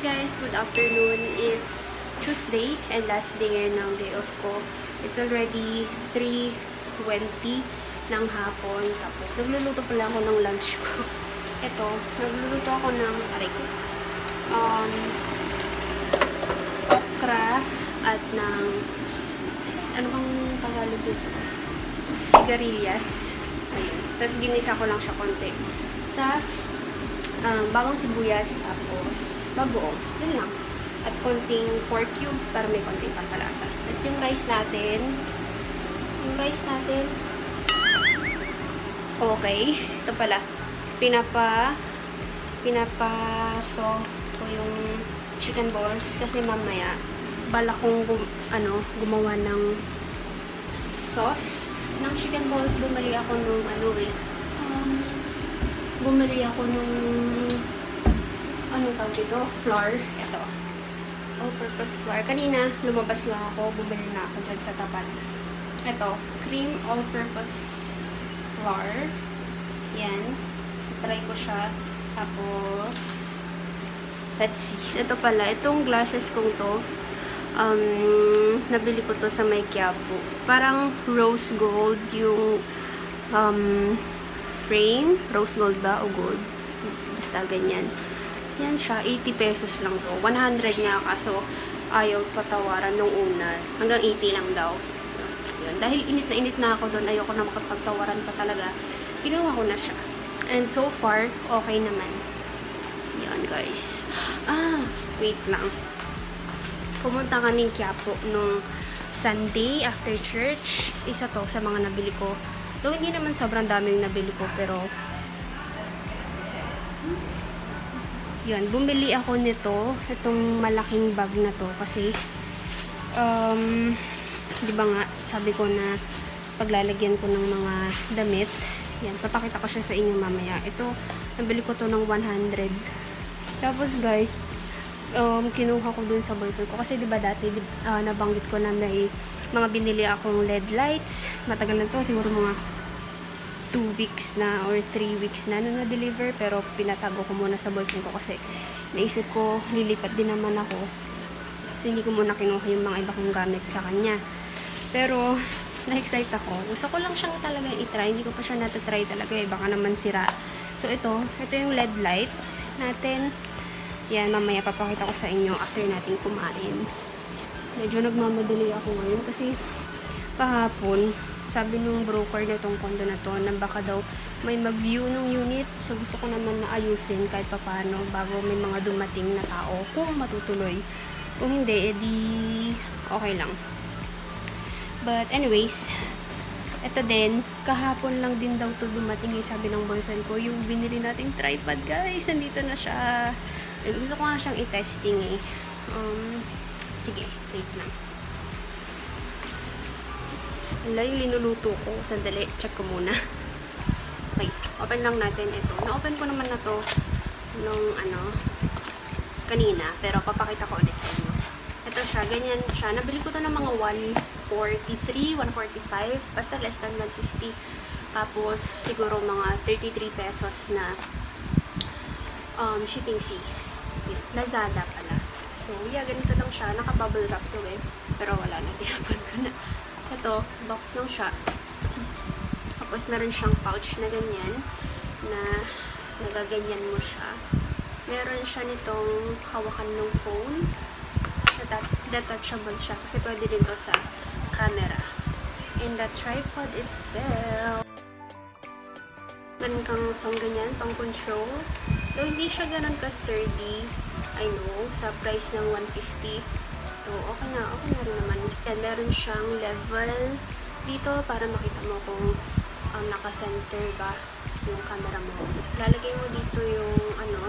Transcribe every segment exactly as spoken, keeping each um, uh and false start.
guys, good afternoon. It's Tuesday and last day ngayon ng day off ko. It's already three twenty ng hapon. Tapos nagluluto pala ako ng lunch ko. Ito, nagluluto ako ng aray ko. Um, okra at ng ano bang Tagalog dito? Sigarilyas. Ayun. Tapos ginisa ko lang siya konti. Sa um, bawang sibuyas, tapos bagoong. Yun lang. At konting pork cubes para may konting pampalasa. Tapos yung rice natin, yung rice natin, okay. Ito pala, pinapa, pinapaso ko yung chicken balls kasi mamaya, bala kong gum, ano, gumawa ng sauce ng chicken balls. Bumili ako nung, ano eh, um, bumili ako nung, anong tawag dito? Flour. Ito. All-purpose flour. Kanina, lumabas lang ako. Bumili na ako dyan sa tapat. Ito. Cream all-purpose flour. Yan. Try ko siya. Tapos, let's see. Ito pala. Itong glasses kong to, um, nabili ko to sa may Quiapo. Parang rose gold yung, um, frame. Rose gold ba o gold? Basta ganyan. Yan siya. eighty pesos lang to. one hundred nga kaso ayaw patawaran nung una. Hanggang eighty lang daw. Yun. Dahil init na init na ako doon, ayoko na makapagtawaran pa talaga. Ginawa ko na siya. And so far, okay naman. Yan guys. Ah, wait lang. Pumunta kaming Quiapo nung Sunday after church. Isa to sa mga nabili ko. Though hindi naman sobrang daming nabili ko, pero yun, bumili ako nito, itong malaking bag na to kasi um, di ba nga, sabi ko na paglalagyan ko ng mga damit. Yan, papakita ko siya sa inyo mamaya. Ito, nabili ko to ng one hundred. Tapos guys, um, kinuha ko dun sa boyfriend ko kasi di ba dati uh, nabanggit ko na may mga binili akong L E D lights. Matagal na to, siguro mga two weeks na or three weeks na na na-deliver, pero pinatago ko muna sa boyfriend ko kasi naisip ko lilipat din naman ako, so hindi ko muna kinuha yung mga iba kong gamit sa kanya. Pero na-excite ako, gusto ko lang siyang talaga i-try, hindi ko pa siya natatry talaga eh, baka naman sira. So ito, ito yung L E D lights natin. Yan, mamaya papakita ko sa inyo after natin kumain. Medyo nagmamadali ako ngayon kasi kahapon sabi nung broker na itong condo na to na baka daw may mag-view ng unit. So, gusto ko naman na ayusin kahit papano bago may mga dumating na tao kung matutuloy. Kung hindi, edi okay lang. But anyways, ito din, kahapon lang din daw to dumating eh, sabi ng boyfriend ko. Yung binili nating tripod guys, nandito na siya. Eh, gusto ko nga siyang i-testing eh. Um, sige, wait lang. Wala yung linuluto ko. Sandali, check ko muna. Okay, open lang natin ito. Na-open ko naman na to nung ano, kanina. Pero papakita ko ulit sa inyo. Ito siya, ganyan siya. Nabili ko to ng mga one forty-three, one forty-five. Basta less than one fifty. Tapos, siguro mga thirty-three pesos na um, shipping fee. Lazada pala. So, yeah, ganito lang siya. Naka-bubble wrap to eh. Pero wala na, tinapon ko na. Ito, box lang siya. Tapos, meron siyang pouch na ganyan, na nagaganyan mo siya. Meron siya nitong hawakan ng phone. Detachable siya, kasi pwede din to sa camera. And the tripod itself, meron kang pang ganyan, pang control. Though hindi siya ganun ka-sturdy, I know, sa price ng one fifty. So, okay na. Okay na rin naman. And meron siyang level dito para makita mo kung um, naka-center ba yung camera mo. Lalagay mo dito yung ano.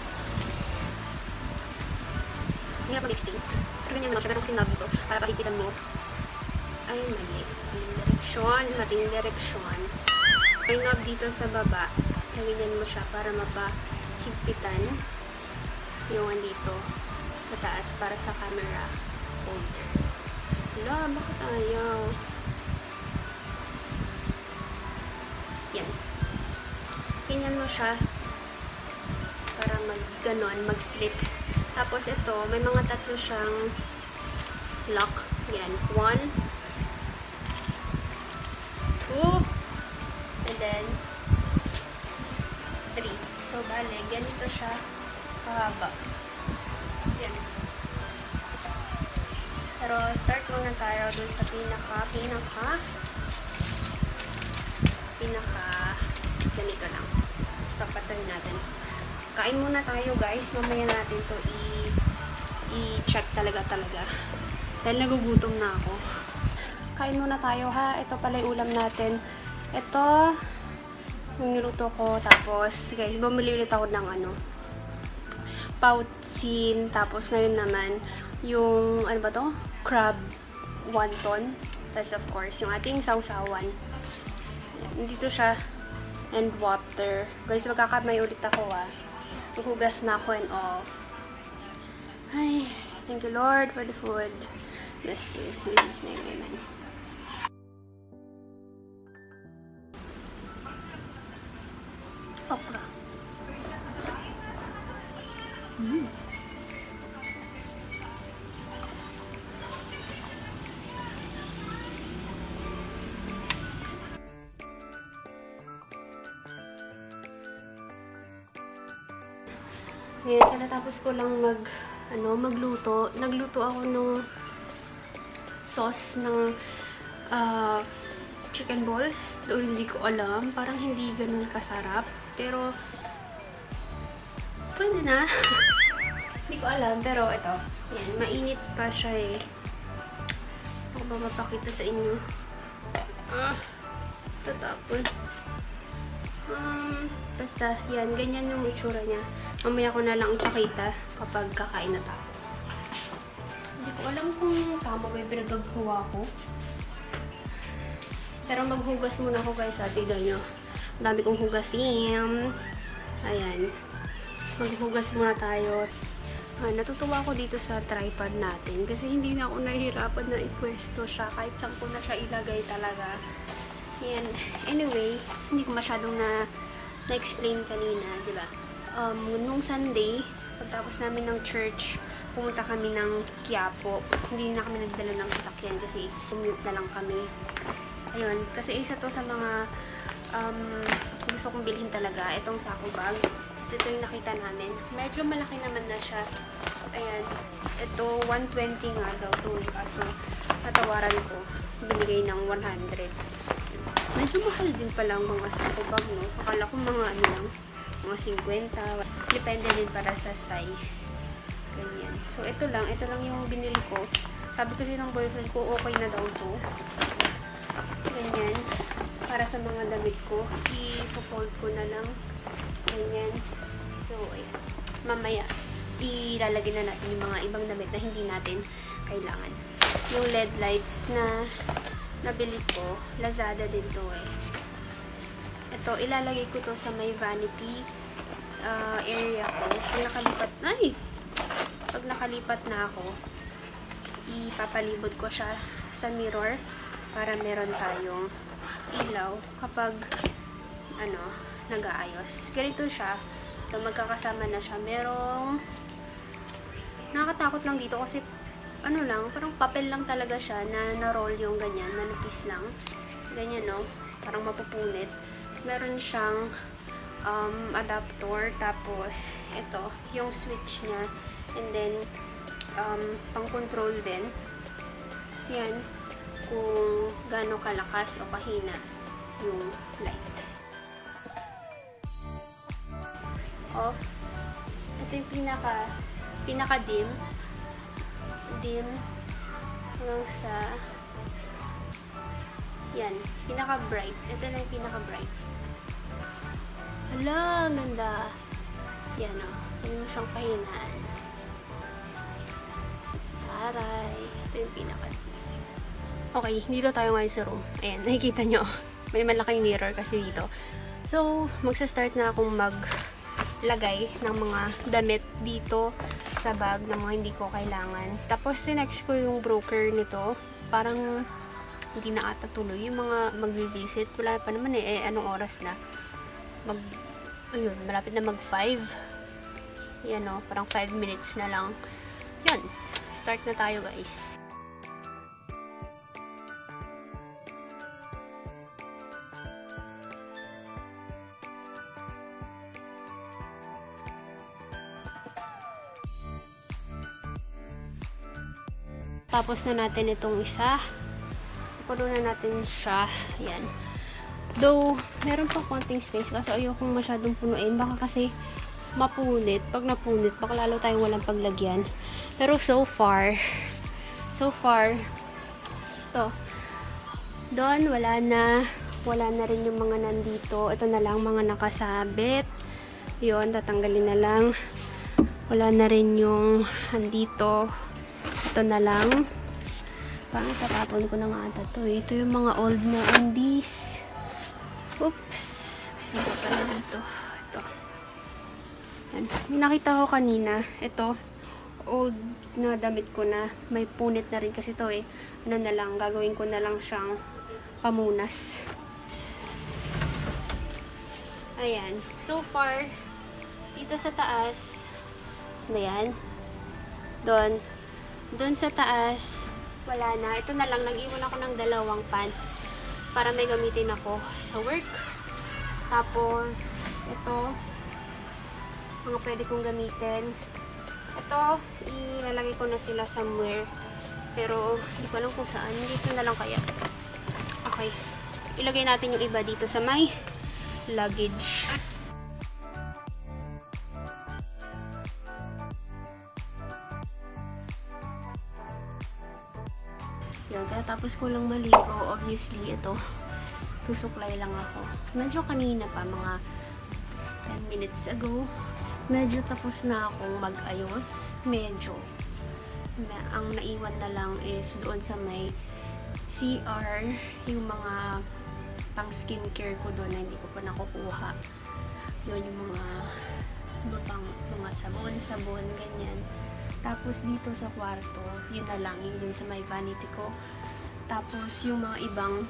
Hindi na pa-explain. Pero ganyan naman siya. Meron kasing knob dito para pahipitan mo. Ay, mali. Mating direksyon. Mating direksyon. May knob dito sa baba. Gawin mo siya para mapahigpitan yung andito sa taas para sa camera holder. Wala, bakit ayaw? Yan. Ganyan mo siya para mag ganon, mag-split. Tapos ito, may mga tatlo siyang lock. Yan. One, two, and then three. So, bale, ganito siya kahaba. Yan. Pero, start muna tayo dun sa pinaka, pinaka, pinaka, ganito lang. Tapos, papatuloy natin. Kain muna tayo, guys. Mamaya natin to i- i-check talaga talaga. Dahil nagugutom na ako. Kain muna tayo, ha. Ito pala yung ulam natin. Ito, yung niluto ko. Tapos, guys, bumili ulit ako ng ano, poutine. Tapos, ngayon naman, yung, ano ba to? Crab wonton. Tapos, of course, yung ating sausawan. Yan, dito siya. And water. Guys, magkakamay ulit ako, ah. Maghugas na ako and all. Ay, thank you, Lord, for the food. Bless this. In Jesus' name, amen. Okra. Mm. Ngayon, katatapos ko lang mag, ano, magluto. Nagluto ako ng sauce ng uh, chicken balls. Doon hindi ko alam. Parang hindi ganun kasarap. Pero, pwede na. Hindi ko alam. Pero, ito. Yan. Mainit pa siya eh. Ako ba mapakita sa inyo? Ah. Tatapon. Um, basta, yan. Ganyan yung itsura niya. Mamaya ko na lang ipakita kapag kakain na tayo. Hindi ko alam kung tama ba yung pinagagawa ko. Pero maghugas muna ako, guys. At tignan nyo. Ang dami kong hugasin. Ayan. Maghugas muna tayo. Ah, natutuwa ako dito sa tripod natin. Kasi hindi na ako nahihirapan na ipwesto siya. Kahit saan ko na siya ilagay talaga. Ayan. Anyway, hindi ko masyadong na na-explain kanina, di ba? Um, nung Sunday, pagtapos namin ng church, pumunta kami ng Quiapo. Hindi na kami nagdala ng sasakyan kasi commute na lang kami. Ayun, kasi isa to sa mga um, gusto kong bilhin talaga. Itong sako bag. Kasi ito yung nakita namin. Medyo malaki naman na siya. Ayan. Ito, one twenty nga daw ito. Kaso, natawaran ko. Binigay ng one hundred. Medyo mahal din pala ang mga sako bag, no? Akala ko mga ano lang, mga fifty. Depende din para sa size. Ganyan. So, ito lang. Ito lang yung binili ko. Sabi kasi ng boyfriend ko, okay na daw to. Ganyan. Para sa mga damit ko. I-fold ko na lang. Ganyan. So, ayan. Mamaya, ilalagay na natin yung mga ibang damit na hindi natin kailangan. Yung L E D lights na nabili ko, Lazada din to eh. Ito, ilalagay ko to sa may vanity uh, area ko. Pag nakalipat, ay! Pag nakalipat na ako, ipapalibot ko siya sa mirror para meron tayong ilaw kapag ano, nag-aayos. Ganito siya. Ito, magkakasama na siya. Merong nakakatakot lang dito kasi ano lang, parang papel lang talaga siya na na-roll yung ganyan, manipis lang. Ganyan, no? Parang mapupunit. Tapos, meron siyang um, adapter. Tapos, ito, yung switch niya. And then, um, pang-control din. Yan. Kung gaano kalakas o kahina yung light. Off. Ito yung pinaka, pinaka-dim. Dim hanggang sa yan, pinaka-bright. Ito na yung pinaka-bright. Hala, ganda. Yan o. Ano mo siyang kahinaan. Taray. Ito yung pinaka. Okay, dito tayo ngayon sa room. Ayan, nakikita nyo. May malaking mirror kasi dito. So, magsa-start na akong mag lagay ng mga damit dito sa bag na mga hindi ko kailangan. Tapos, sinext ko yung broker nito. Parang hindi na ata tuloy. Yung mga mag-visit, wala pa naman eh. Eh, anong oras na? Mag, ayun, malapit na mag five. Yan o, parang five minutes na lang. Yun. Start na tayo, guys. Tapos na natin itong isa. Puno na natin siya. Yan. Though, meron pa konting space kasi ayokong masyadong punuin. Baka kasi mapunit. Pag napunit, baka lalo tayong walang paglagyan. Pero so far, so far, ito, doon, wala na. Wala na rin yung mga nandito. Ito na lang, mga nakasabit. Yun, tatanggalin na lang. Wala na rin yung andito. Ito na lang. Parang tatapon ko na nga ata ito eh. Ito yung mga old na undies. Oops. Ito pala dito. Ito. Yan. May nakita ko kanina. Ito. Old na damit ko na. May punit na rin kasi ito eh. Ano na lang. Gagawin ko na lang siyang pamunas. Ayan. So far, dito sa taas. Ayan. Doon. Doon sa taas, wala na. Ito na lang, nag-iwan ako ng dalawang pants para may gamitin ako sa work. Tapos, ito, mga pwede kong gamitin. Ito, ilalagay ko na sila somewhere. Pero, hindi ko alam kung saan. Dito na lang kaya. Okay. Ilagay natin yung iba dito sa may luggage. Yan, kaya tapos ko lang maligo. Obviously, ito, susuklay lang ako. Medyo kanina pa, mga ten minutes ago, medyo tapos na akong mag-ayos. Medyo. Ang naiwan na lang is doon sa may C R, yung mga pang skincare ko doon na hindi ko pa nakukuha. Yun, yung mga ano pang, mga sabon, sabon, ganyan. Tapos dito sa kwarto, yun na lang, yung dun sa may vanity ko. Tapos yung mga ibang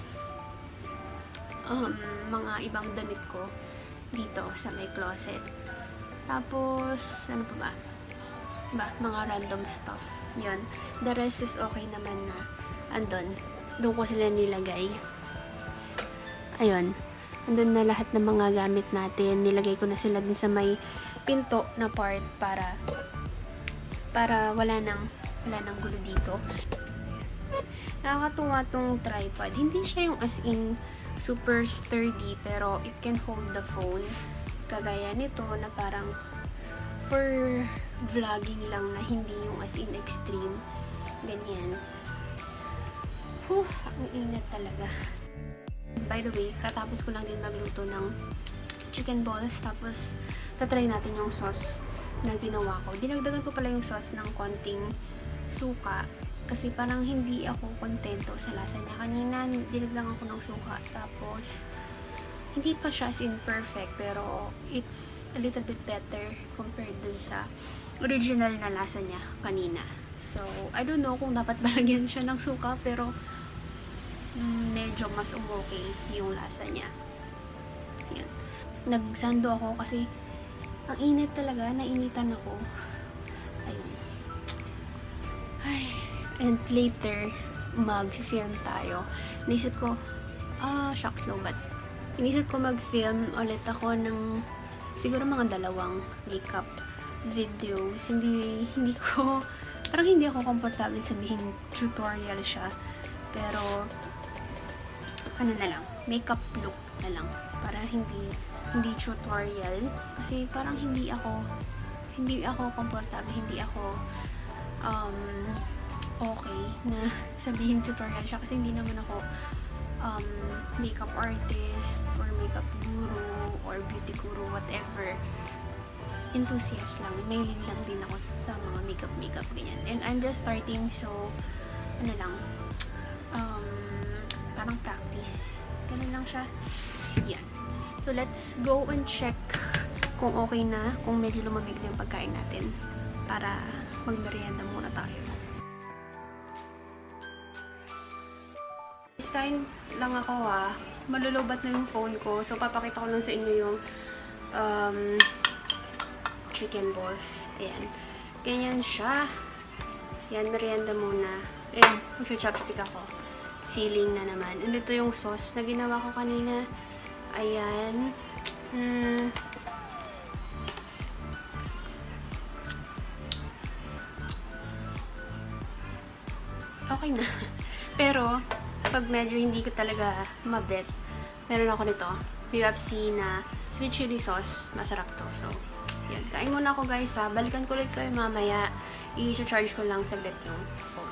um, mga ibang damit ko dito sa may closet. Tapos, ano pa ba? Ba, mga random stuff. Yun. The rest is okay naman na andun. Doon ko sila nilagay. Ayun. Andun na lahat ng mga gamit natin. Nilagay ko na sila dun sa may pinto na part para para wala nang wala nang gulo dito. Nakakatuwa tong tripod. Hindi siya yung as in super sturdy, pero it can hold the phone. Kagaya nito na parang for vlogging lang na hindi yung as in extreme. Ganyan. Huh, ang ingat talaga. By the way, katapos ko lang din magluto ng chicken balls. Tapos, tatry natin yung sauce na ginawa ko. Dinagdagan ko pala yung sauce ng konting suka. Kasi parang hindi ako kontento sa lasa niya. Kanina, dinagdagan ako ng suka. Tapos, hindi pa siya as in perfect. Pero, it's a little bit better compared dun sa original na lasa niya kanina. So, I don't know kung dapat balagyan siya ng suka. Pero, medyo mas okay yung lasa niya. Yan. Nagsando ako kasi ang init talaga, nainitan ako. Ayun. Ay. And later, mag-film tayo. Naisip ko, ah, shucks, no, but inisip ko mag-film ulit ako ng siguro mga dalawang makeup videos. Hindi, hindi ko, parang hindi ako komportable sabihin tutorial siya. Pero, ano na lang, makeup look na lang. Para hindi, hindi tutorial. Kasi parang hindi ako, hindi ako komportable, hindi ako, um, okay na sabihin tutorial siya. Kasi hindi naman ako, um, makeup artist, or makeup guru, or beauty guru, whatever. Enthusiast lang. Mailing lang din ako sa mga makeup-makeup, ganyan. And I'm just starting, so, ano lang, um, parang practice. Ganun lang siya. Yan. So, let's go and check kung okay na, kung medyo lumamig na yung pagkain natin para magmerienda muna tayo. Kain lang ako ha. Malulubat na yung phone ko. So, papakita ko lang sa inyo yung um, chicken balls. Ayan. Ganyan siya. Yan, merienda muna. And, mag-chopstick ako. Feeling na naman. And ito yung sauce na ginawa ko kanina. Ayan. Hmm. Okay na. Pero, pag medyo hindi ko talaga mabet, meron ako nito. U F C na sweet chili sauce. Masarap to. So, yan. Kain muna ako guys ha. Balikan ko ulit kayo mamaya. I-charge ko lang saglit yung phone.